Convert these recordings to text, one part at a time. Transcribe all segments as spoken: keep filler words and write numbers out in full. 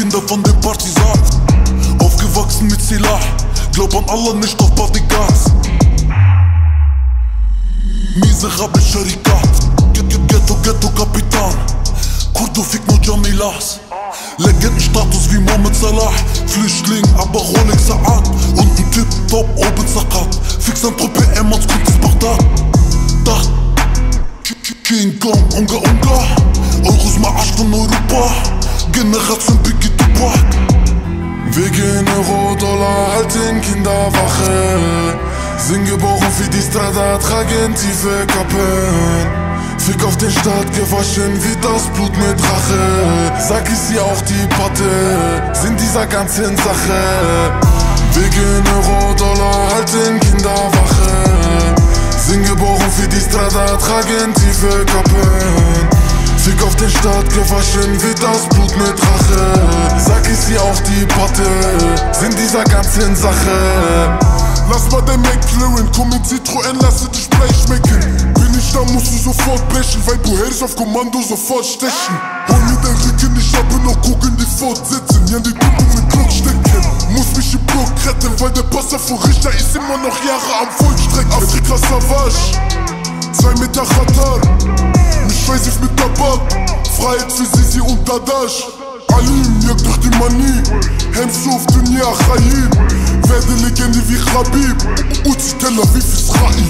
Kinder von den Partisans, aufgewachsen mit Silah, glaub an Allah, nicht auf Bodyguards. Miserable Sharikat, Ghetto, Ghetto Kapitan, Kurdo fick nur Jamilas. Legendenstatus wie Mohamed Salah, Flüchtling, aber Rolex Saad. Und ein Typ, top, oben Sakat, fix an Truppe, Emmons, gutes Bagdad. Dacht, King Kong, Unga Unga, Euros Maasch von Europa, Generation Biggie Tupac. Wir gehen Euro, Dollar, halten Kinderwache, sind geboren für die Strada, tragen tiefe Kappen. Fick auf den Staat, gewaschen wie das Blut mit Rache. Sag ich sie auch die Patte, sind dieser ganzen Sache. Wir gehen Euro, Dollar, halten Kinderwache, sind geboren für die Strada, tragen tiefe Kappen. Fick auf den Staat, gewaschen wie das Blut mit Rache. Sag ich sie auch die Patte, sind dieser ganzen Sache. Lass mal dein Mac clearen, komm mit Citroën, lasse dich Blech schmecken. Bin ich da, musst du sofort brechen, weil du hältst auf Kommando sofort stechen. Hol mir dein Rücken, ich habe noch gucken, die fortsetzen, ja die Kunden mit Glock stecken. Muss mich im Block retten, weil der Passer vor Richter ist immer noch Jahre am Vollstrecken. Afrika Savage, zwei Meter Khatar, mich weiß mit Tabak, Freiheit für Sisi und Dadash. Alim, jagt durch die Manie, Hemsuf, Dunya, Chaim. Werde Legende wie Khabib, Uzi, Tel Aviv, Israel.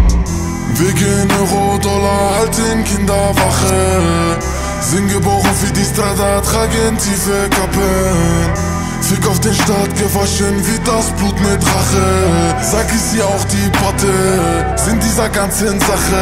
Wir gehen Euro, Dollar, halten Kinderwache, sind geboren für die Strada, tragen tiefe Kappen. Fick auf den Staat, gewaschen wie das Blut mit Rache. Sag ich sie auch die Patte, sind dieser ganzen Sache.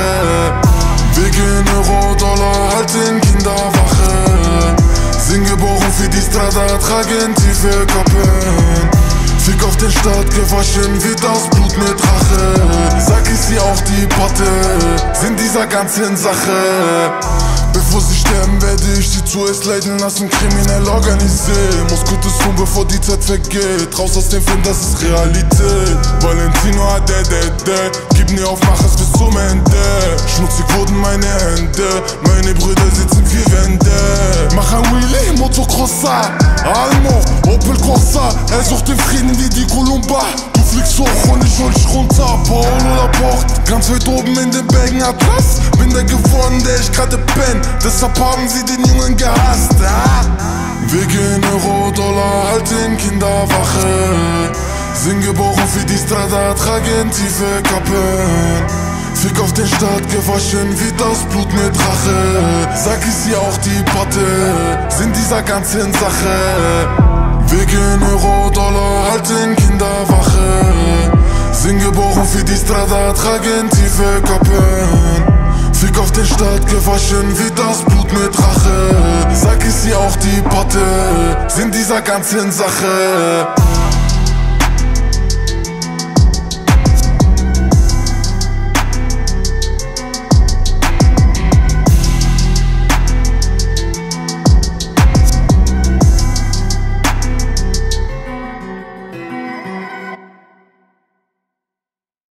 Wir gehen Euro, Dollar, halten Kinderwache, sind geboren für die Strada, tragen tiefe Kappen. Fick auf den Staat, gewaschen wie das Blut mit Rache. Sag ich sie auch die Patte, sind dieser ganzen Sache. Bevor sie sterben, werde ich sie zuerst leiden lassen, kriminell organisiert. Muss Gutes tun, bevor die Zeit vergeht. Raus aus dem Film, das ist Realität. Valentino hat der, der, der, gib nie auf, mach es bis zum Ende. Schmutzig wurden meine Hände, meine Brüder sitzen wie Wände. Mach ein Wheelie, Motocrosser, Almo, Opel Corsa. Er sucht den Frieden wie die Columba. Du fliegst hoch und ich hol dich runter. Paolo Laporte, ganz weit oben in den Bergen Atlas. Bin der geworden, der ich gerade penn. Deshalb haben sie den Jungen gehasst. Ah. Wir gehen Euro, Dollar, halten Kinderwache, sind geboren für die Strada, tragen tiefe Kappen. Fick auf den Staat, gewaschen wie das Blut mit Rache. Sag ich sie auch die Patte, sind dieser ganzen Sache. Wir gehen Euro, Dollar, halten Kinderwache, sind geboren für die Strada, tragen tiefe Kappen. Fick auf den Staat, gewaschen wie das Blut mit Rache. Sag ich sie auch die Patte, sind dieser ganzen Sache.